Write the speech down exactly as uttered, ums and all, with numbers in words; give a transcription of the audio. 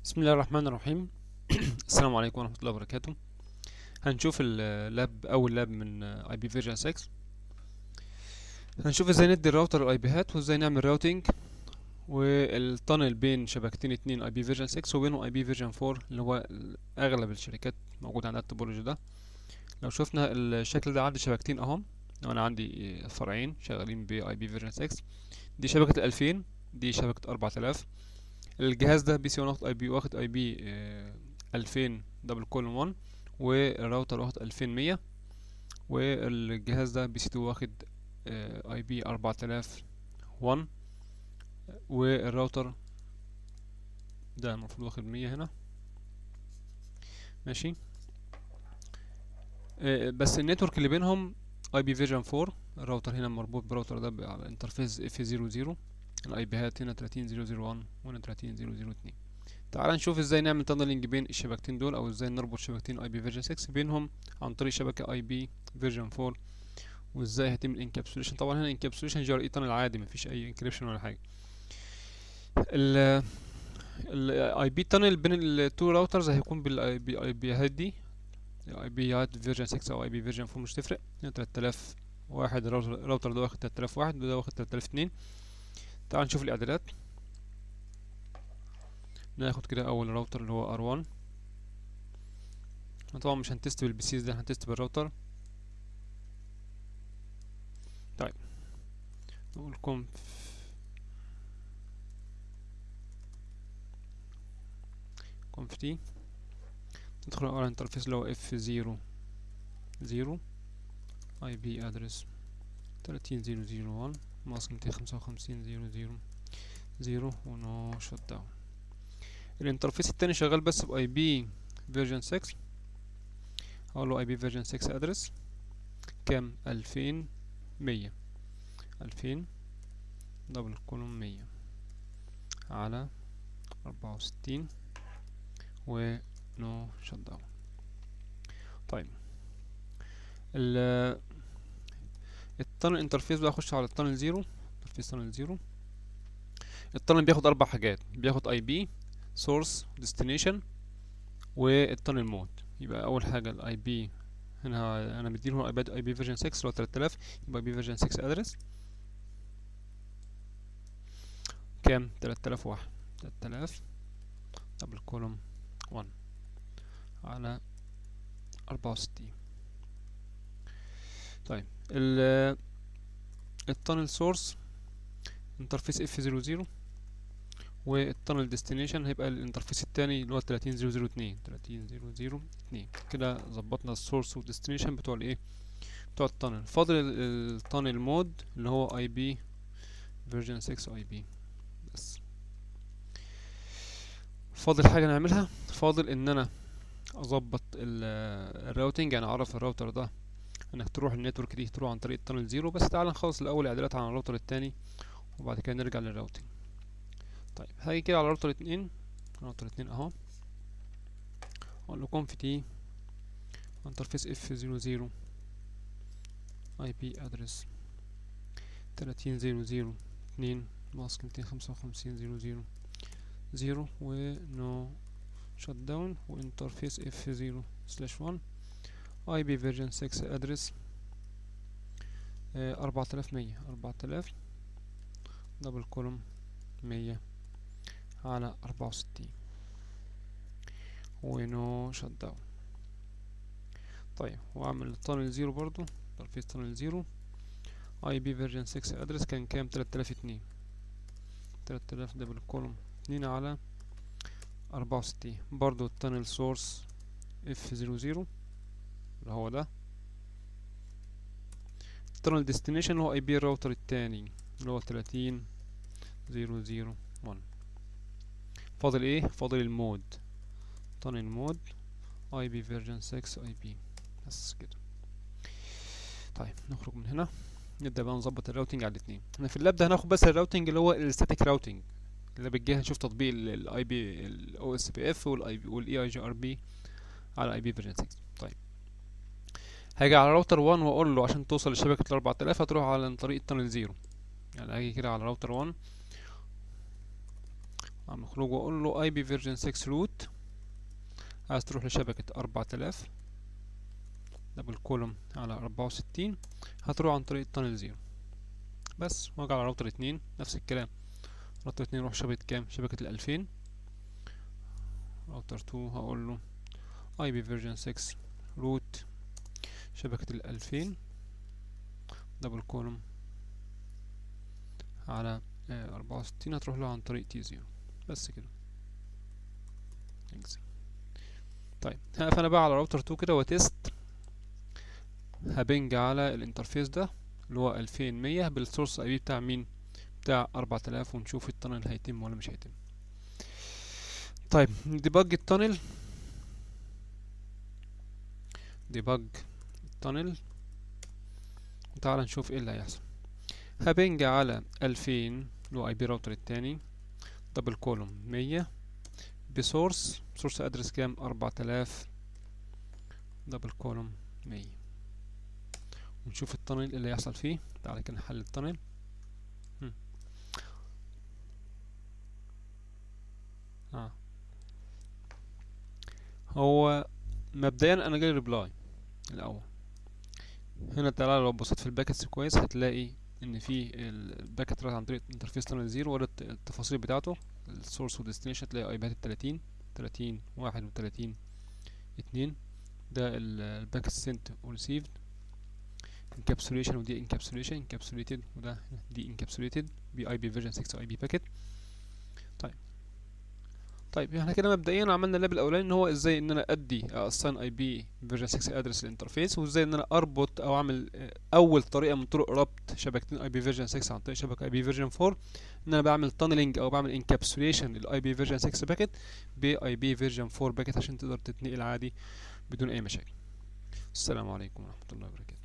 بسم الله الرحمن الرحيم. السلام عليكم ورحمة الله وبركاته. هنشوف اللاب أول لاب من اي بي فيرجن ستة. هنشوف ازاي ندي الراوتر الاي بيهات وازاي نعمل راوتينج والتانل بين شبكتين اتنين اي بي فيرجن ستة وبينهم اي بي فيرجن أربعة اللي هو اغلب الشركات موجود عندها التوبولوجي ده. لو شفنا الشكل ده عندي شبكتين اهم. لو انا عندي فرعين شغالين باي بي فيرجن ستة، دي شبكة ألفين، دي شبكة أربعة آلاف. الجهاز ده بي سي واخد اي بي واخد اي بي ألفين دبل كولون واحد، والراوتر واخد ألفين ومية، والجهاز ده بي سي اتنين واخد اي بي أربعة آلاف واحد، والراوتر ده المفروض واخد مية هنا. ماشي. آه، بس النتورك اللي بينهم اي بي فيرجن أربعة. الراوتر هنا مربوط بالراوتر ده على انترفيس اف صفر صفر. الاي بيهات هنا تلاتين صفر صفر واحد وهنا تلاتين صفر صفر اتنين. تعال نشوف ازاي نعمل تانلينج بين الشبكتين دول، او ازاي نربط شبكتين اي بي فيرجن ستة بينهم عن طريق شبكة اي بي فيرجن أربعة، وازاي هيتم الانكابسوليشن. طبعا هنا انكابسوليشن جي ار اي تانل عادي، مفيش اي انكريبشن ولا حاجه. ال الاي بي تانل بين التو راوترز هيكون بالاي بي اي بي هات دي، اي بي فيرجن ستة او اي بي فيرجن أربعة مش تفرق. هنا تلات آلاف واحد، الراوتر الراوتر ده واخد تلات آلاف واحد وده واخد تلات آلاف اتنين. تعال نشوف الاعدادات. ناخد كده اول راوتر اللي هو ار واحد. طبعا مش هنتست بالبيسيز ده، هنتست بالراوتر. طيب نقول كونف كونف تي. ندخل على الانترفيس اللي هو اف صفر صفر، اي بي ادرس تلاتين صفر صفر واحد، ماسك ميتين خمسة وخمسين صفر صفر صفر، ونو شت داون. الانترفيس التاني شغال بس باي بي فيرجن ستة. هقول له اي بي فيرجن ستة ادرس كام؟ ألفين ومية، ألفين دبل كولوم مية على أربعة وستين، و نو شت داون. طيب ال التانل انترفيس بقى اخش على التانل زيرو. انترفيس تانل زيرو. التانل بياخد اربع حاجات، بياخد اي بي سورس ديستنيشن والتانل مود. يبقى اول حاجه الاي بي هنا انا مديله اي بي اي بي فيرجن ستة اللي هو تلات آلاف، يبقى اي بي فيرجن ستة ادرس كام؟ تلات آلاف وواحد، تلات آلاف دبل كولوم واحد على أربعة وستين. طيب ال التانل سورس انترفيس اف صفر صفر، والتانل ديستنيشن هيبقى الانترفيس التاني اللي هو تلاتين صفر صفر اتنين، تلاتين صفر صفر اتنين. كده ظبطنا السورس والديستنيشن بتوع الايه، بتوع التانل. فاضل التانل مود اللي هو اي بي فيرجن ستة اي بي بس. فاضل حاجه نعملها، فاضل ان انا اظبط الراوتنج، يعني اعرف الراوتر ده انك تروح النتورك دي تروح عن طريق التانل زيرو. بس تعال نخلص الاول اعدادات عن الراوتر التاني وبعد كده نرجع للراوتنج. طيب هاجي كده على راوتر اتنين، راوتر اتنين اهو. اقول له كونف تي انترفيس اف صفر صفر اي بي ادرس تلاتين صفر صفر اتنين، ماسك ميتين خمسة وخمسين صفر صفر صفر، و نو شت داون، وانترفيس اف صفر سلاش واحد، اي بي فيرجن ستة ادرس أربعة آلاف ومية، أربعة آلاف دبل كولوم مية على أربعة وستين، ونو شت داون. طيب واعمل التانل زيرو برضو، انترفيس تانل زيرو اي بي فيرجن ستة ادرس كان كام؟ تلات آلاف واتنين، تلات آلاف دبل كولوم اتنين على أربعة وستين. برضو التانل سورس اف صفر صفر اللي هو ده. التانل ديستنيشن اللي هو اي بي الراوتر التاني اللي هو تلاتين صفر صفر واحد. فاضل ايه؟ فاضل المود، تانل مود اي بي فيرجن ستة اي بي بس كده. طيب نخرج من هنا، نبدأ بقى نظبط الراوتنج على الاثنين. احنا في اللاب ده هناخد بس الراوتنج اللي هو الستاتيك راوتنج، اللي بالجهه نشوف تطبيق الاي بي الاو اس بي اف والاي بي والاي اي جي ار بي على اي بي فيرجن ستة. طيب هاجي على راوتر واحد واقول له عشان توصل لشبكه ال أربعة آلاف هتروح على طريق التانل زيرو. يعني هاجي كده على راوتر واحد اعمل خروج واقول له اي بي فيرجن ستة روت، عايز تروح لشبكة أربعة آلاف، دبل كولوم على أربعة وستين، هتروح عن طريق التانل زيرو بس. واجي على راوتر اتنين نفس الكلام، راوتر اتنين روح شبكة كام؟ شبكة الألفين. راوتر اتنين هقول له اي بي فيرجن ستة روت شبكة الألفين، دبل كولوم على أربعة وستين، هتروح له عن طريق تي زيرو بس كده. طيب فانا بقى على راوتر اتنين كده وتست، هبنج على الانترفيس ده اللي هو ألفين ومية بالسورس اي بي بتاع مين؟ بتاع أربعة آلاف، ونشوف التانل هيتم ولا مش هيتم. طيب ديباج التانل، ديباج التانل، وتعالى نشوف ايه اللي هيحصل. هبنج على ألفين اللي هو اي بي راوتر التاني، دبل كولوم مية بسورس، سورس ادرس كام؟ أربعة آلاف، دبل كولوم مية، ونشوف التانل اللي هيحصل فيه. تعالى كده نحل التانل. اه هو مبدئيا انا جاي ريبلاي الاول هنا. تعالى لو بصيت في الباكتس كويس هتلاقي ان في الباكت رايح عن طريق انترفيس تانل زيرو، ولا التفاصيل بتاعته السورس والديستنيشن، تلاقي ايبات تلاتين تلاتين واحد وتلاتين اتنين، ده الباكت سنت وريسيفد، انكابسوليشن ودي انكابسوليشن، انكابسوليتد وده دي انكابسوليتد بي اي بي فيرجن ستة اي بي باكت. طيب طيب احنا كده مبدئيا عملنا اللاب الاولاني ان هو ازاي ان انا ادي اساين اي بي فيرجن ستة ادرس الانترفيس، وازاي ان انا اربط او اعمل اول طريقه من طرق ربط شبكتين اي بي فيرجن ستة عن طريق شبكه اي بي فيرجن أربعة، ان انا بعمل تانلينج او بعمل انكابسوليشن للاي بي فيرجن ستة باكت باي بي فيرجن أربعة باكت عشان تقدر تتنقل عادي بدون اي مشاكل. السلام عليكم ورحمه الله وبركاته.